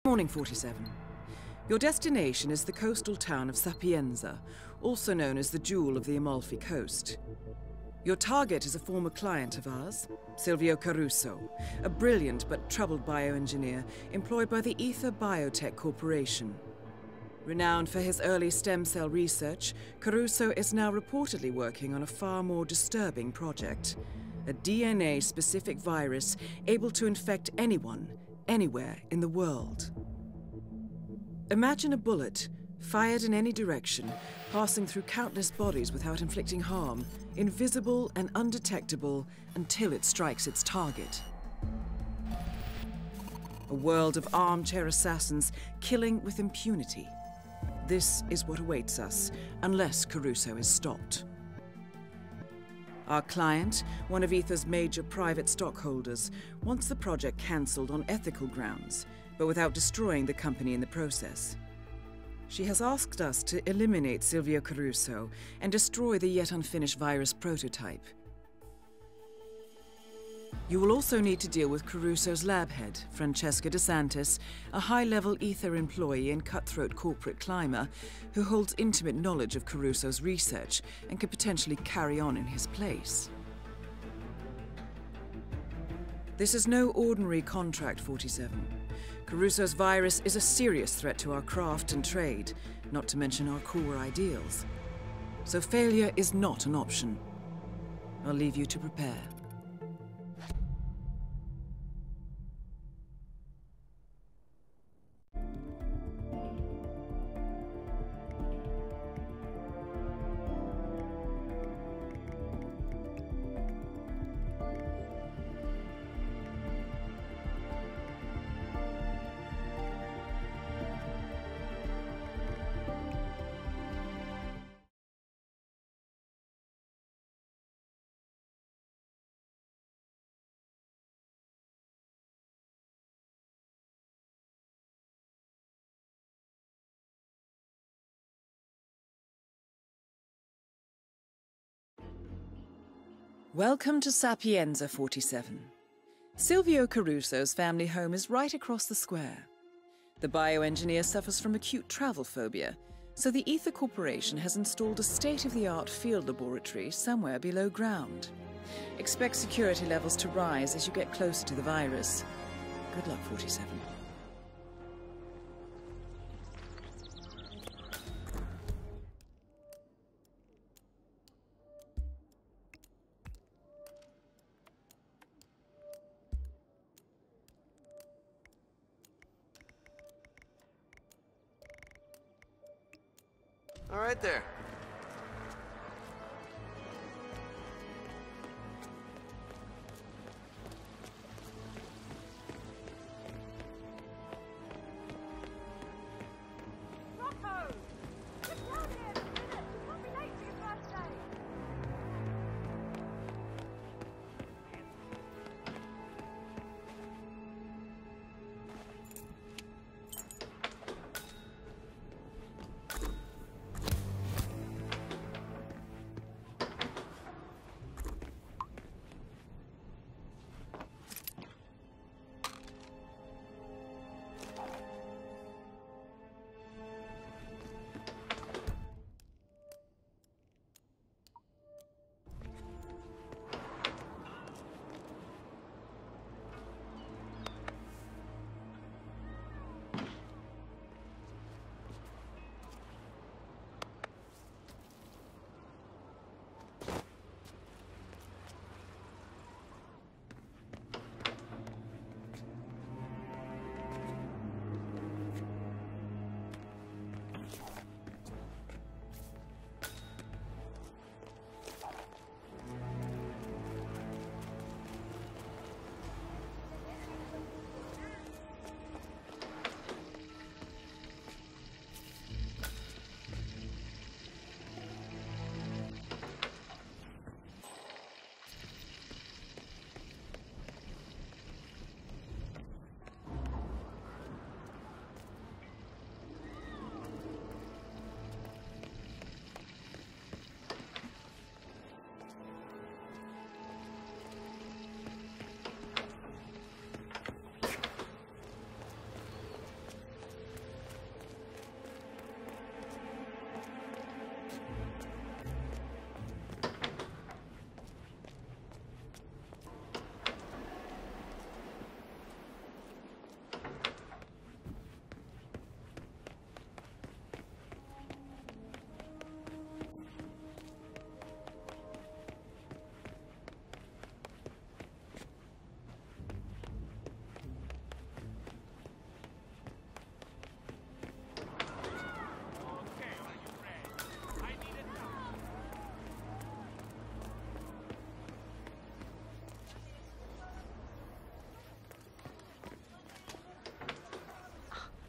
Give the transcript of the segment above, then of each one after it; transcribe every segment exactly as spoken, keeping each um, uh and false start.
Morning, forty-seven. Your destination is the coastal town of Sapienza, also known as the Jewel of the Amalfi Coast. Your target is a former client of ours, Silvio Caruso, a brilliant but troubled bioengineer employed by the Ether Biotech Corporation. Renowned for his early stem cell research, Caruso is now reportedly working on a far more disturbing project. A D N A-specific virus able to infect anyone, anywhere in the world. Imagine a bullet, fired in any direction, passing through countless bodies without inflicting harm, invisible and undetectable until it strikes its target. A world of armchair assassins killing with impunity. This is what awaits us, unless Caruso is stopped. Our client, one of Ether's major private stockholders, wants the project cancelled on ethical grounds, but without destroying the company in the process. She has asked us to eliminate Silvio Caruso and destroy the yet unfinished virus prototype. You will also need to deal with Caruso's lab head, Francesca DeSantis, a high-level Ether employee and cutthroat corporate climber who holds intimate knowledge of Caruso's research and could potentially carry on in his place. This is no ordinary contract, forty-seven. Caruso's virus is a serious threat to our craft and trade, not to mention our core ideals. So failure is not an option. I'll leave you to prepare. Welcome to Sapienza, forty-seven. Silvio Caruso's family home is right across the square. The bioengineer suffers from acute travel phobia, so the Ether Corporation has installed a state-of-the-art field laboratory somewhere below ground. Expect security levels to rise as you get closer to the virus. Good luck, forty-seven. All right there. Rocco! Get down here! Minute! You can't be late for your first day!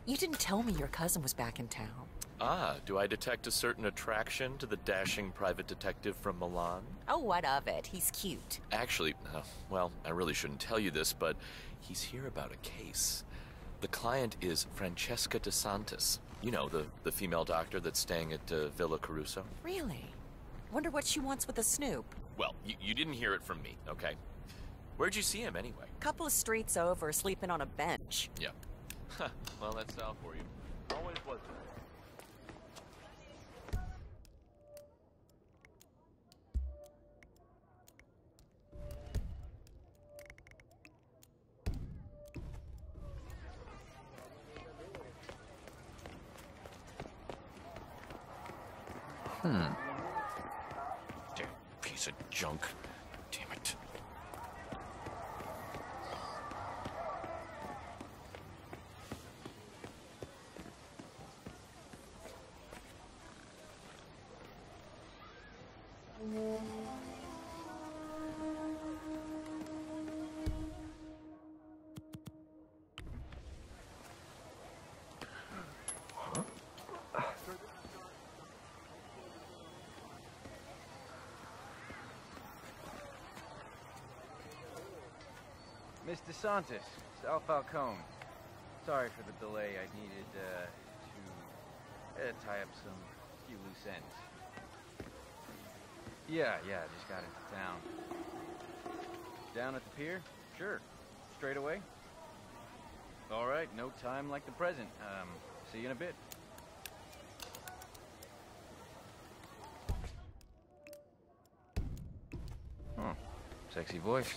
You didn't tell me your cousin was back in town. Ah, do I detect a certain attraction to the dashing private detective from Milan? Oh, what of it? He's cute. Actually, uh, well, I really shouldn't tell you this, but he's here about a case. The client is Francesca DeSantis. You know, the, the female doctor that's staying at uh, Villa Caruso. Really? Wonder what she wants with a snoop. Well, you, you didn't hear it from me, okay? Where'd you see him anyway? Couple of streets over, sleeping on a bench. Yeah. Well, that's Sal for you. Always was there. Hmm. Damn piece of junk. Damn it. Miss DeSantis, Sal Falcone. Sorry for the delay. I needed uh, to uh, tie up some few loose ends. Yeah, yeah, just got into town. Down at the pier? Sure. Straight away? All right, no time like the present. Um, see you in a bit. Oh, sexy voice.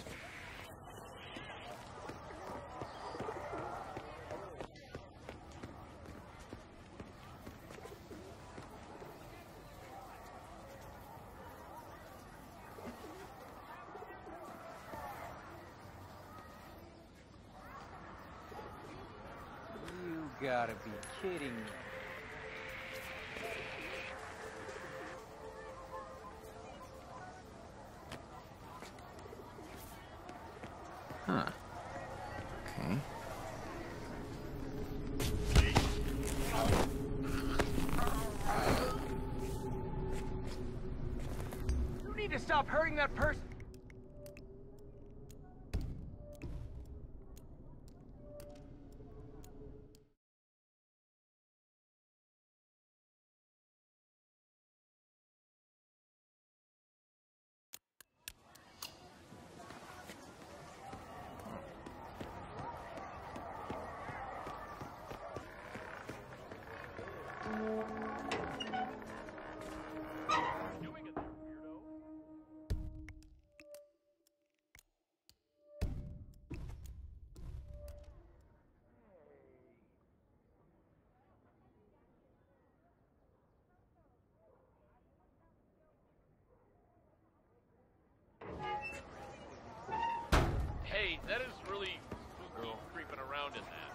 You gotta be kidding me. Huh. Okay. You need to stop hurting that person. Hey, that is really spooky creeping around in that.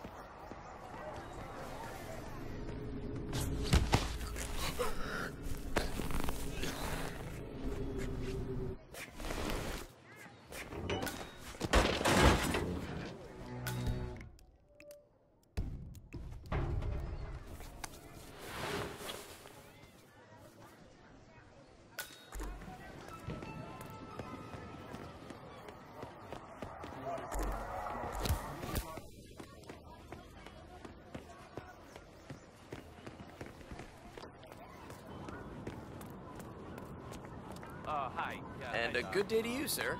Uh, hi. Uh, And hi, a uh, good day to you, sir.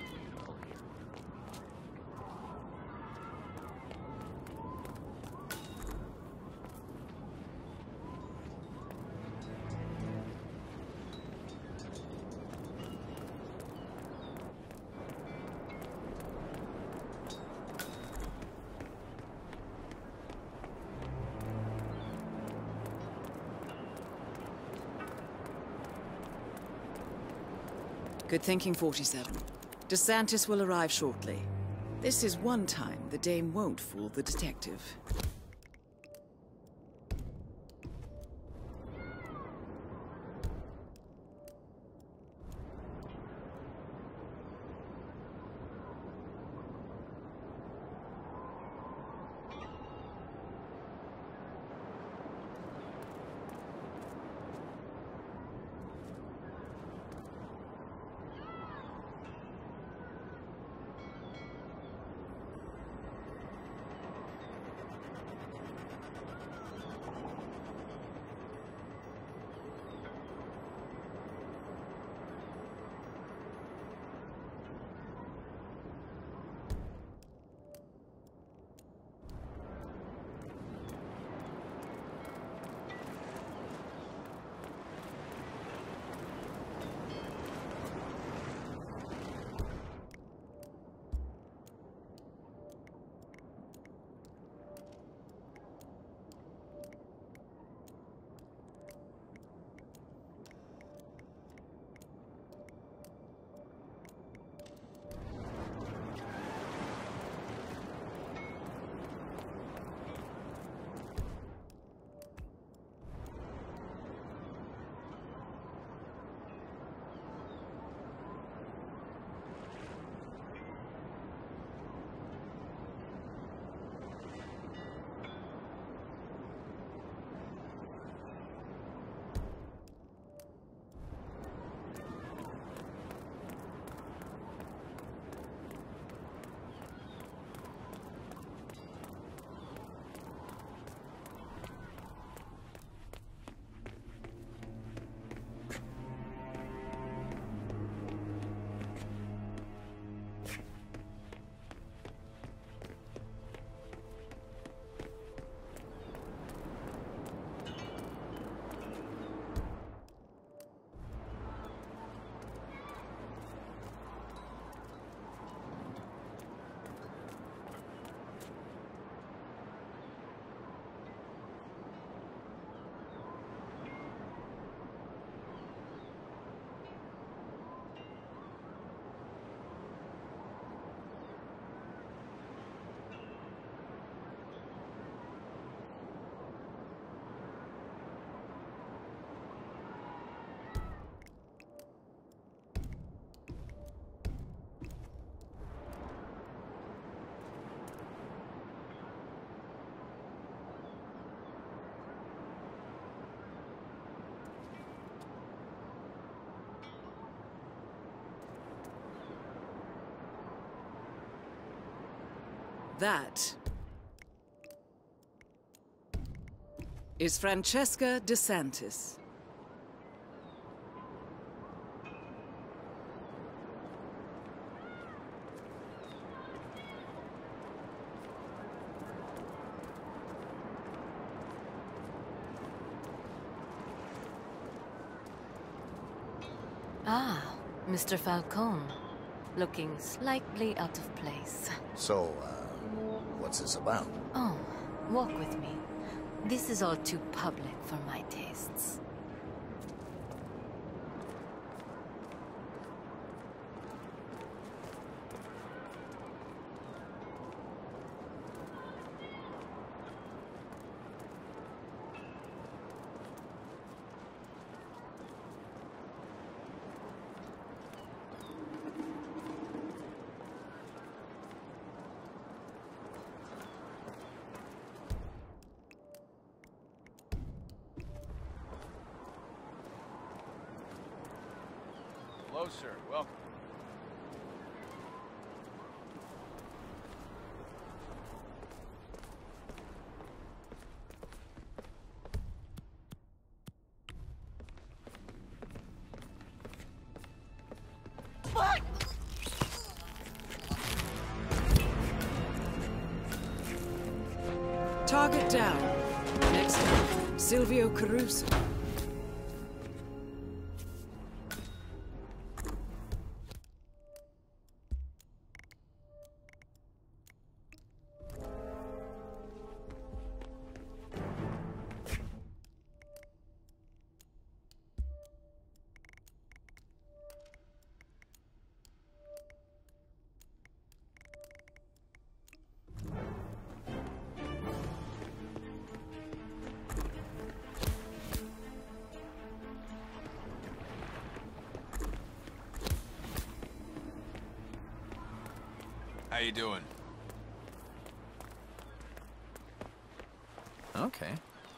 Good thinking, forty-seven. DeSantis will arrive shortly. This is one time the dame won't fool the detective. That is Francesca DeSantis. Ah, Mister Falcone. Looking slightly out of place. So, uh, what's this about? Oh, walk with me. This is all too public for my tastes. Hello, sir. Welcome. Target down. Next up, Silvio Caruso. How you doing? Okay.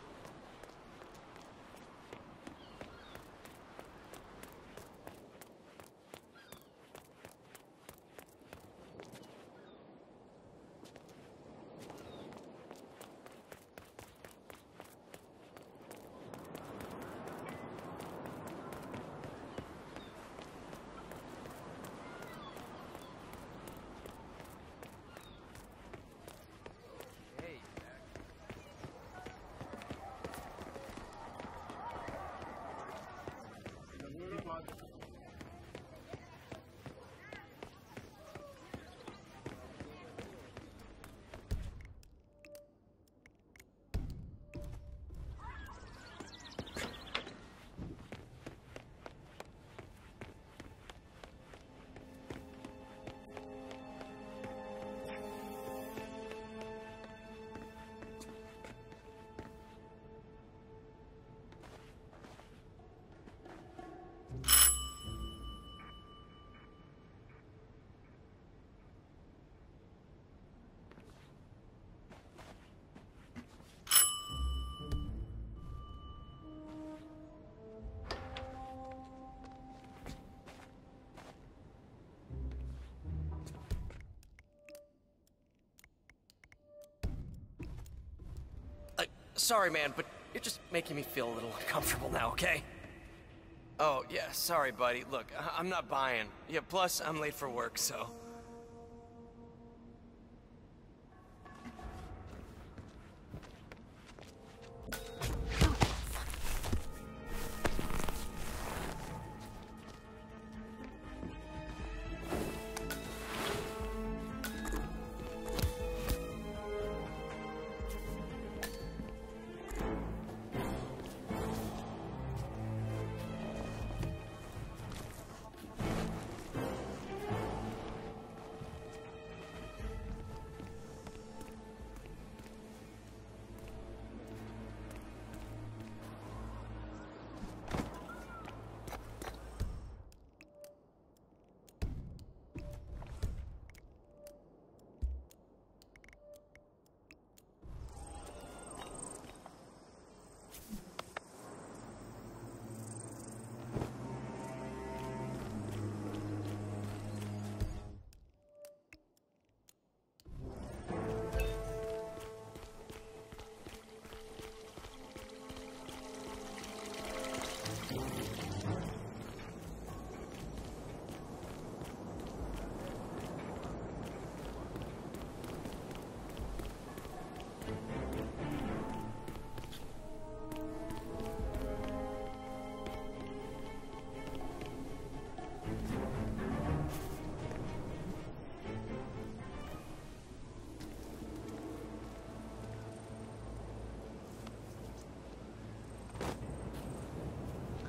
Sorry, man, but you're just making me feel a little uncomfortable now, okay? Oh, yeah, sorry, buddy. Look, I I'm not buying. Yeah, plus, I'm late for work, so...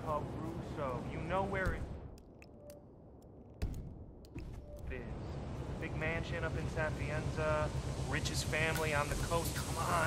Caruso. You know where it is. Big mansion up in Sapienza. Richest family on the coast. Come on.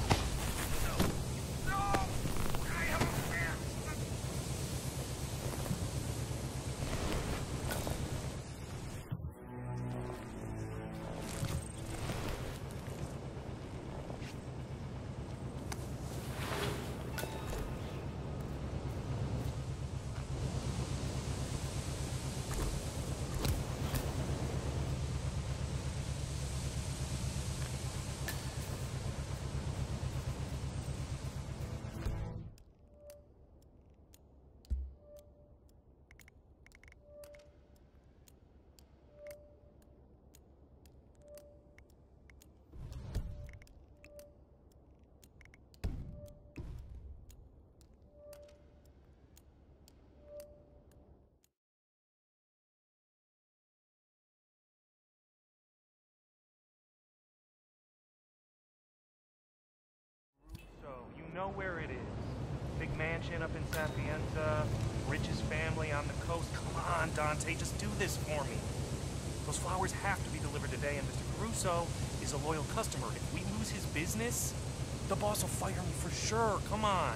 You know where it is. Big mansion up in Sapienza. Richest family on the coast. Come on, Dante, just do this for me. Those flowers have to be delivered today, and Mister Caruso is a loyal customer. If we lose his business, the boss will fire me for sure. Come on.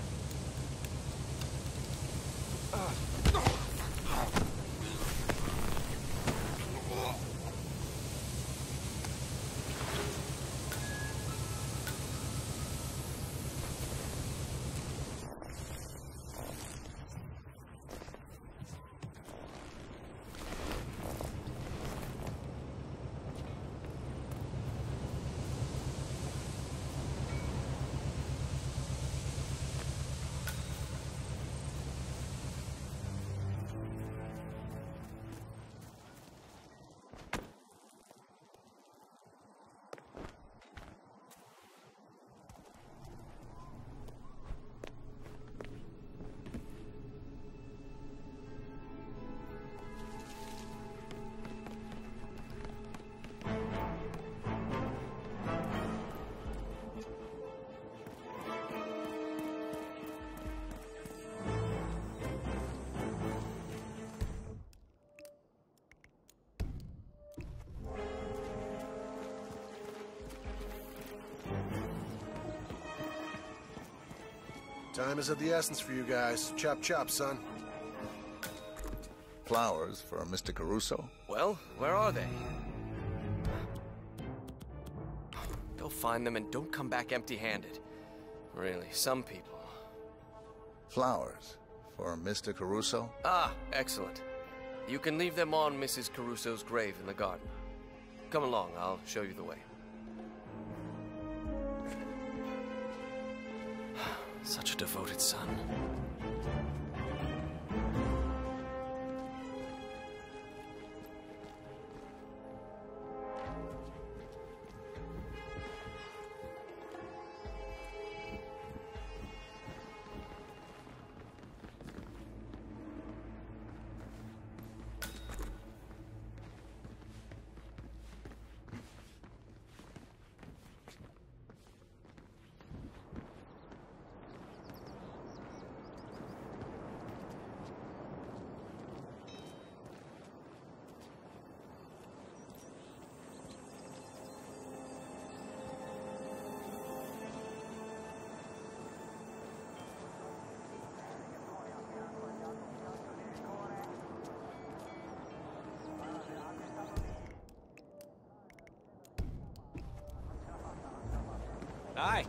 Ugh. Time is of the essence for you guys. Chop chop, son. Flowers for Mister Caruso? Well, where are they? Go find them and don't come back empty-handed. Really, some people. Flowers for Mister Caruso? Ah, excellent. You can leave them on Missus Caruso's grave in the garden. Come along, I'll show you the way. Such a devoted son. Hi.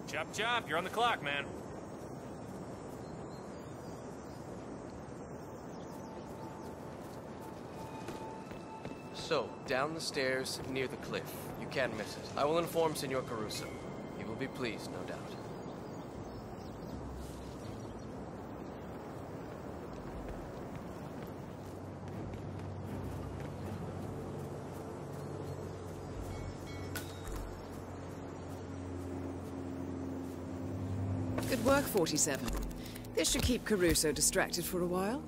Chop chop, you're on the clock, man. So, down the stairs, near the cliff. You can't miss it. I will inform Senor Caruso. He will be pleased, no doubt. Good work, forty-seven. This should keep Caruso distracted for a while.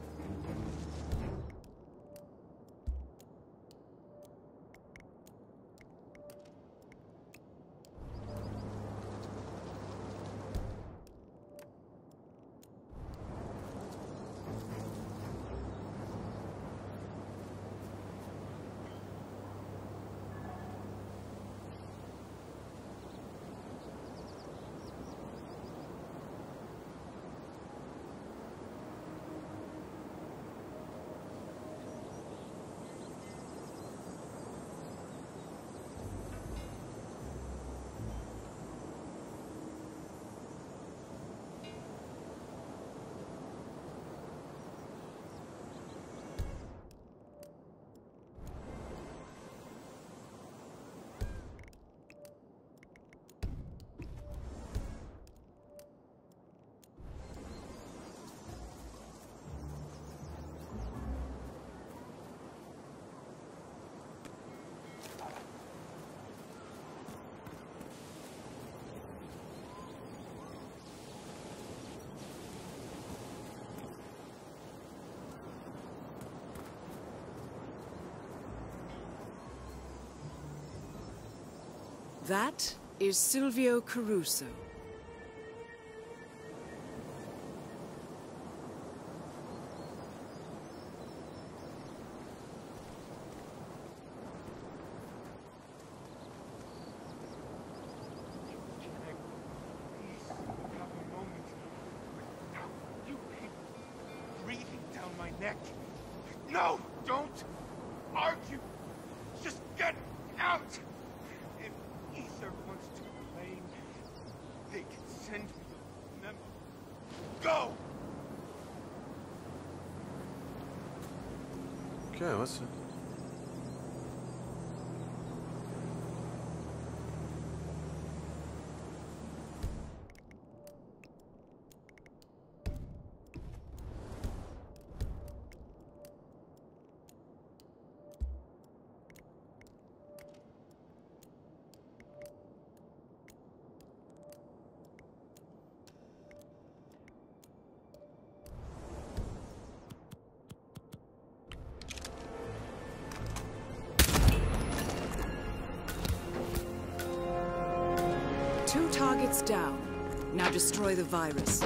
That is Silvio Caruso. Breathing down my neck. No, don't argue. Just get out. If Ether wants to complain, they can send me a memo. Go. Okay, what's it? Two targets down. Now destroy the virus.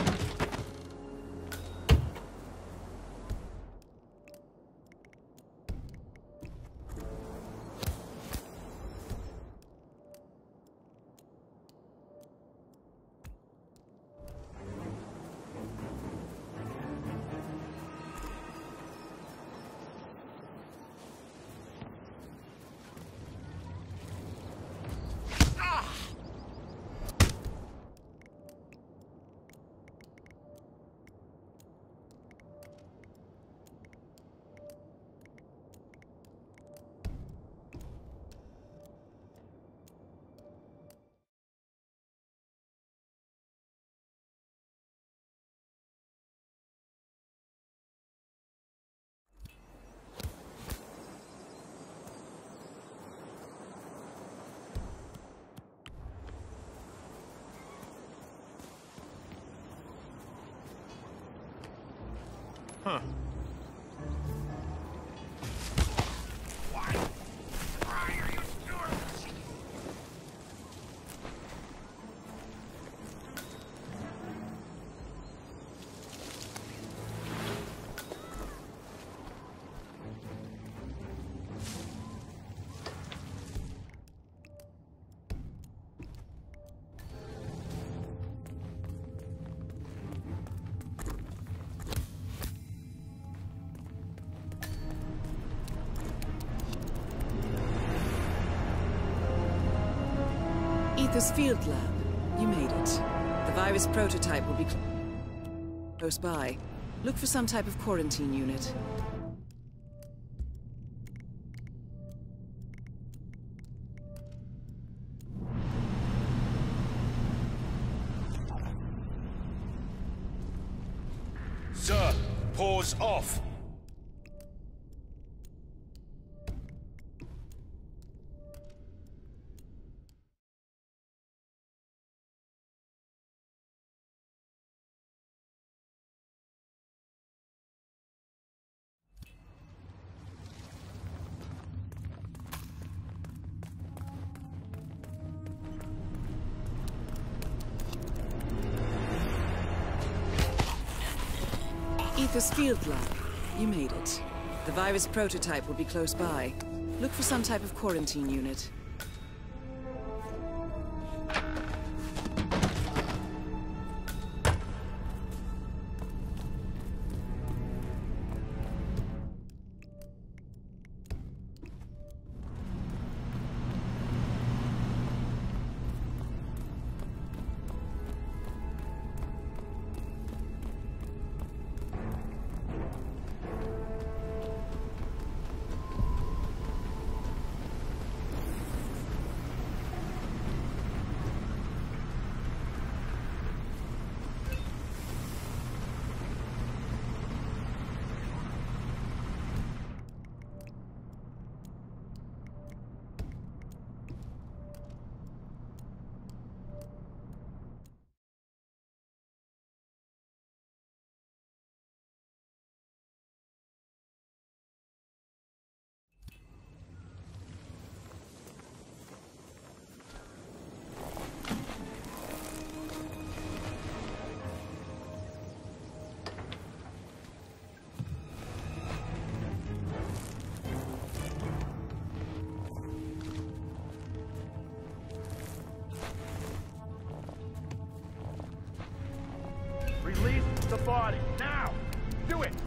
Huh. Ether's field lab. You made it. The virus prototype will be cl close by. Look for some type of quarantine unit. Sir, pause off. Ether's field lab. You made it. The virus prototype will be close by. Look for some type of quarantine unit. Release the body, now! Do it!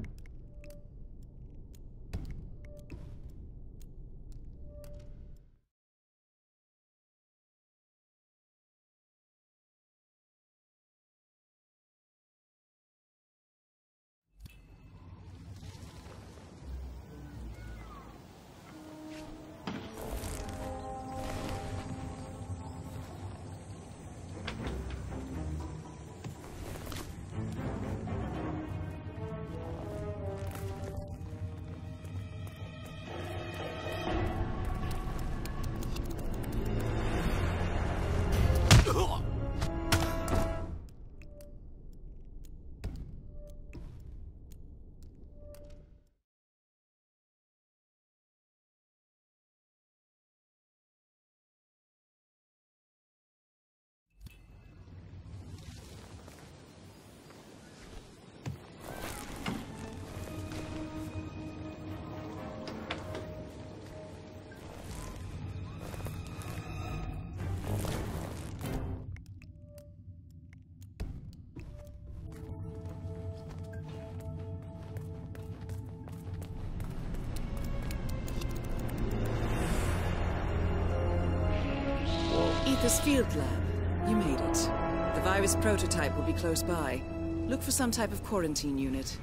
Ether's field lab. You made it. The virus prototype will be close by. Look for some type of quarantine unit.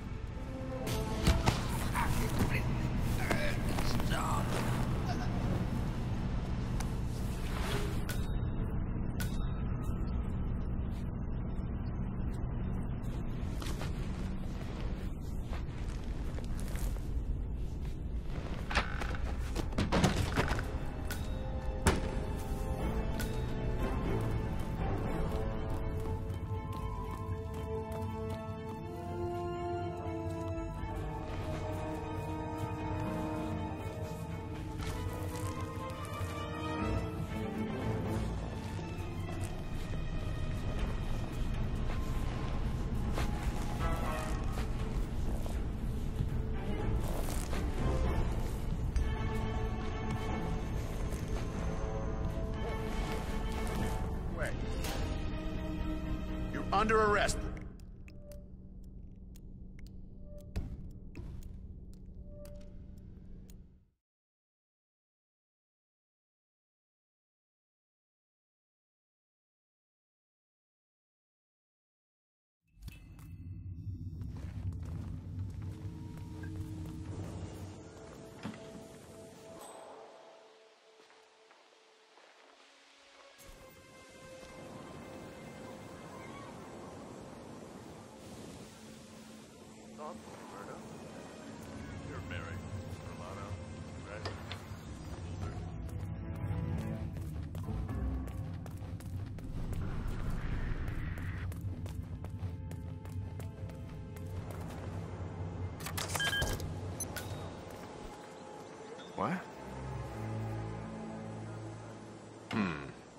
Under arrest. You're Mary Romano, right? What? Hmm.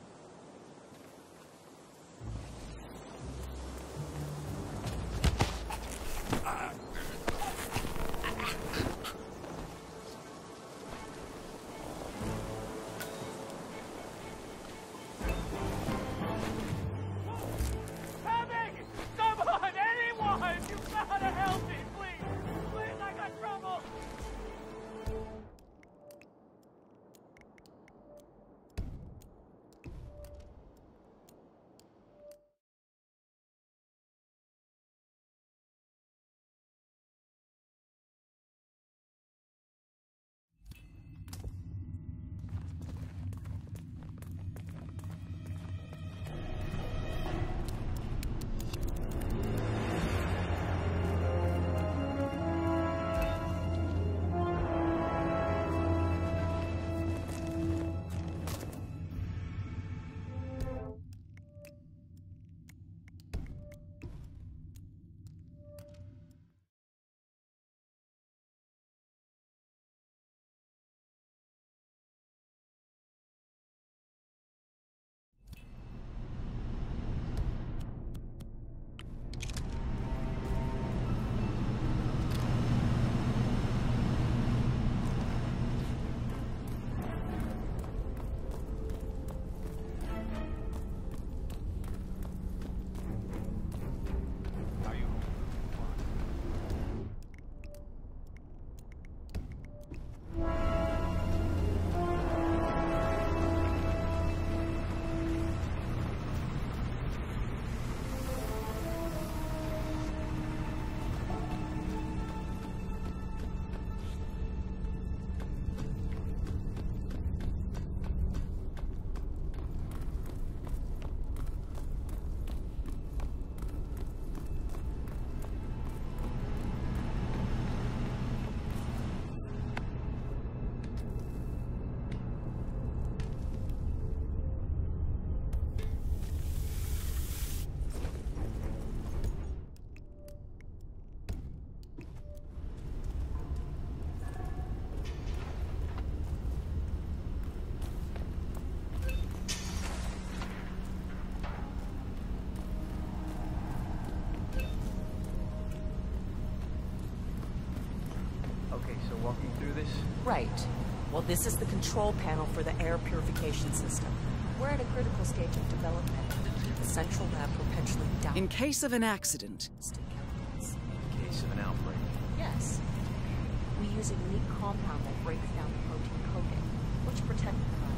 Coming! Someone! Anyone! You gotta help me, please! Please, I got trouble! Okay, so walk me through this. Right. Well, this is the control panel for the air purification system. We're at a critical stage of development. The central lab perpetually down. In case of an accident. Chemicals. In case of an outbreak. Yes. We use a unique compound that breaks down the protein coating, which protects the body.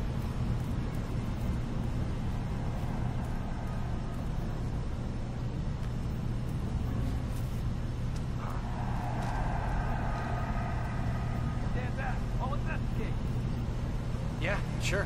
Stand back. I'll investigate. Yeah, sure.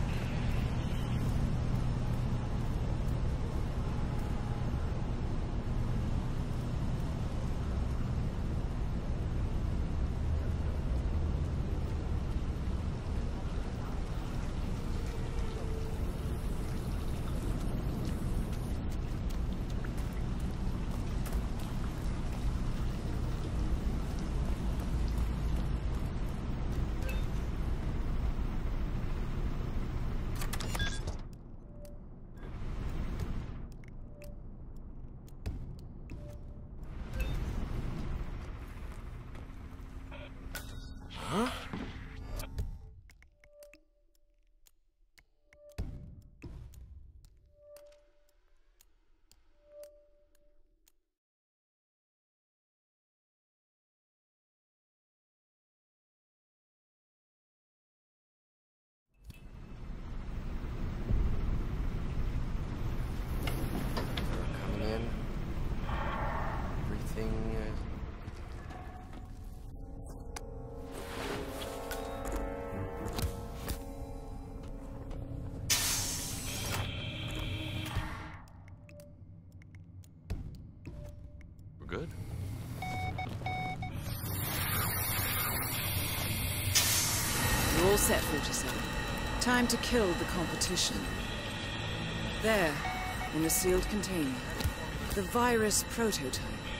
You're all set, forty-seven. Time to kill the competition. There, in the sealed container, the virus prototype.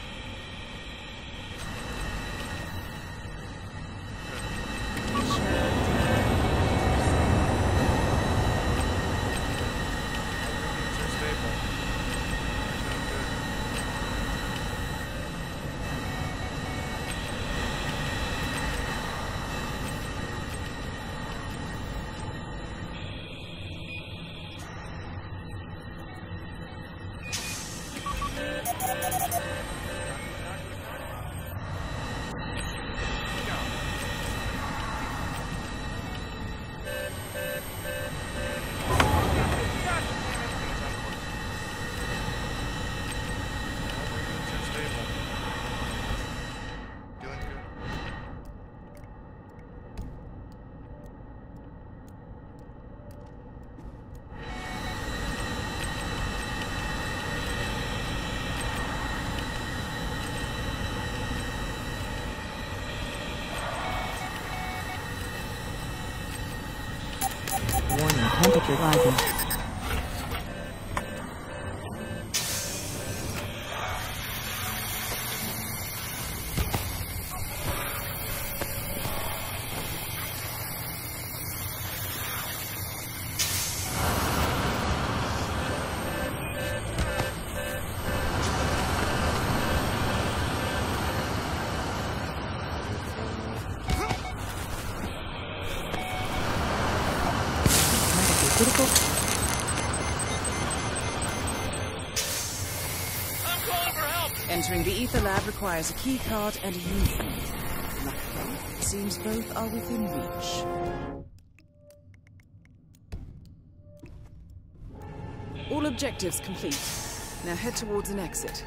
Warning, temperature rising. Critical. I'm calling for help! Entering the ether lab requires a key card and a uniform. Luckily, it seems both are within reach. All objectives complete. Now head towards an exit.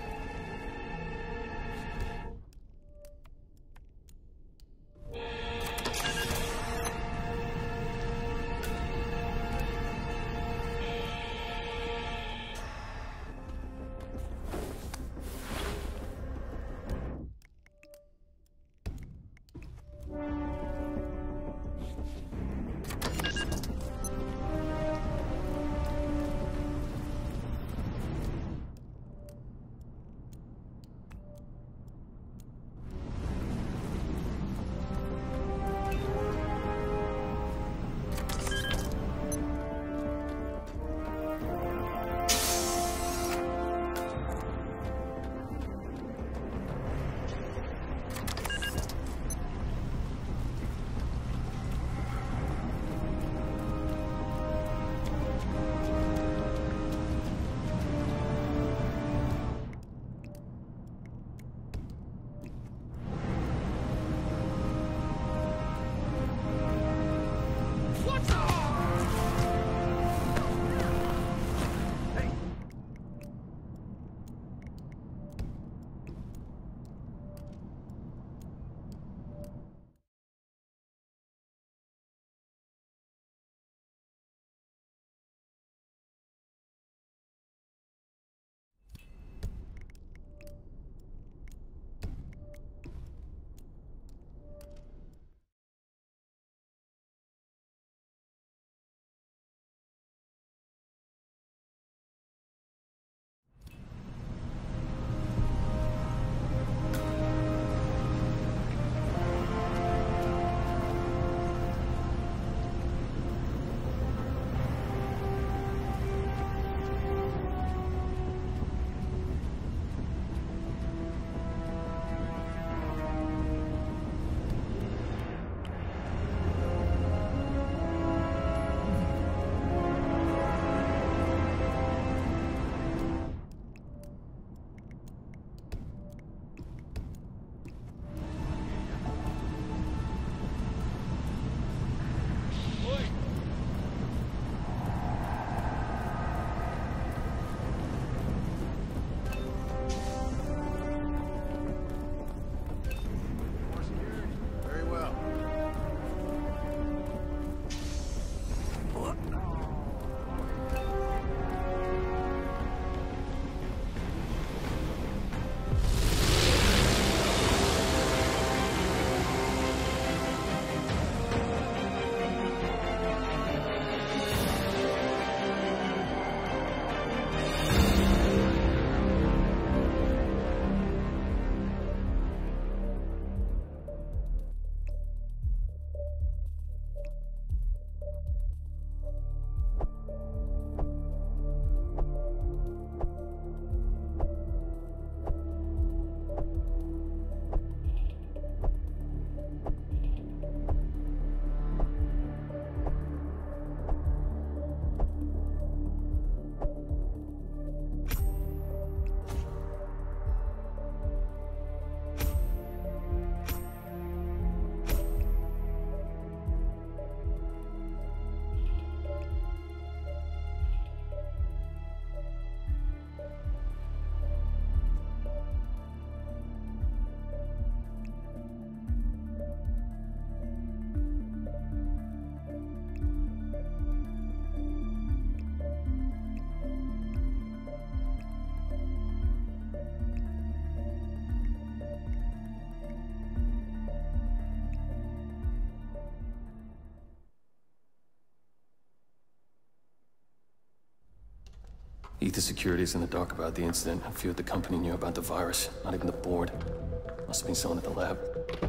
Ether Security's in the dark about the incident. A few at the company knew about the virus. Not even the board. Must have been someone at the lab.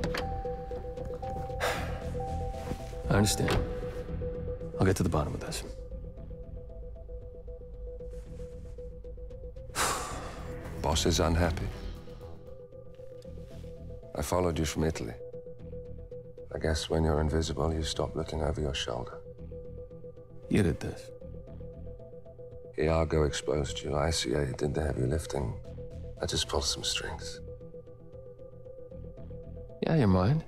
I understand. I'll get to the bottom of this. Boss is unhappy. I followed you from Italy. I guess when you're invisible, you stop looking over your shoulder. You did this. Iago exposed you. I C A did the heavy lifting. I just pulled some strings. Yeah, you're mine.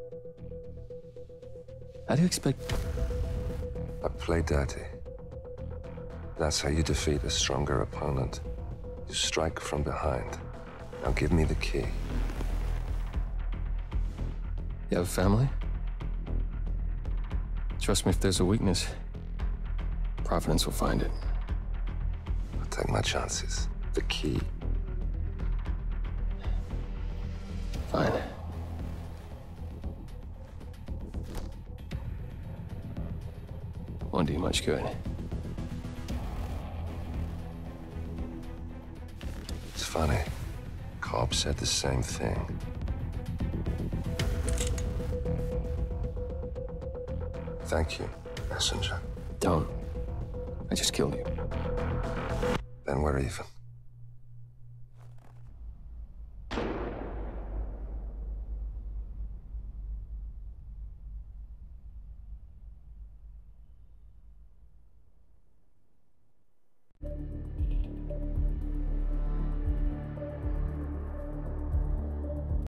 How do you expect... I play dirty. That's how you defeat a stronger opponent. You strike from behind. Now give me the key. You have a family? Trust me, if there's a weakness, Providence will find it. I'll take my chances. The key. Fine. Won't do you much good. It's funny. Cobb said the same thing. Thank you, messenger. Don't. I just killed you. Then we're even.